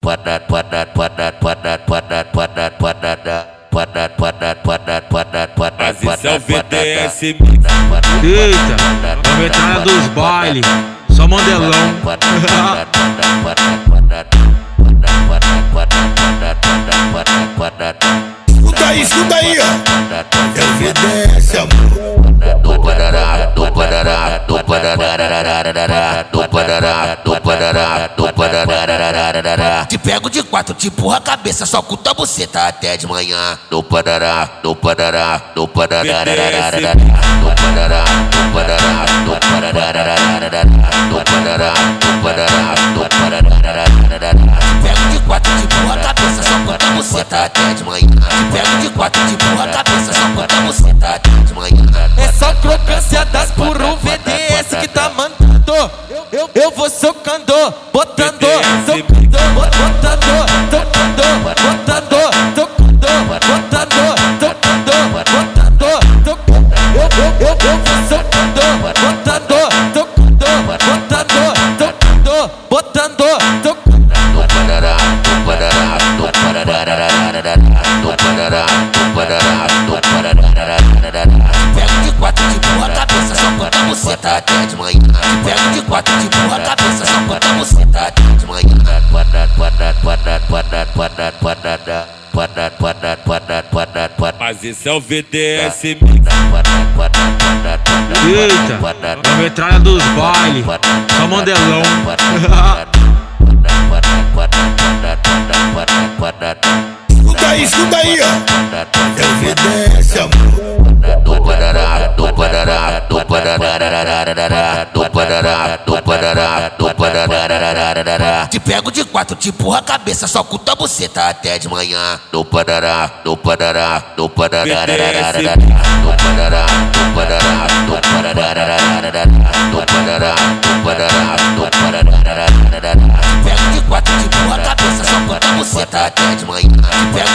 Mas isso é o VDS. Eita, a metralha dos bailes, só mandelão. Escuta aí, ó. É o VDS, amor. Te pego de quatro, te empurra a cabeça, só com tua buceta até de manhã. Pego de quatro, te empurra a cabeça, só com tua buceta até de manhã. Te pego de quatro, te empurra a cabeça, só com tua buceta até de manhã. É só crocância das por um VDS que tá mandando. Eu vou socando, botando, socando, botando, tocando, botando, tocando, botando, tocando, botando, tocando. Eu vou socando, botando, tocando, botando, tocando, botando, tocando. Pego de quatro, te empurra a cabeça, só com tua buceta até de manhã. Pego de quatro, te empurra a cabeça, só com tua buceta até de manhã. Mas isso é o VDS. Eita, a metralha dos bailes, só mandelão. Escuta aí, ó. É o VDS, amor. Te pego de quatro, te empurra a cabeça, só com tua buceta até de manhã. Pego de quatro, te empurra a cabeça, só com tua buceta até de manhã.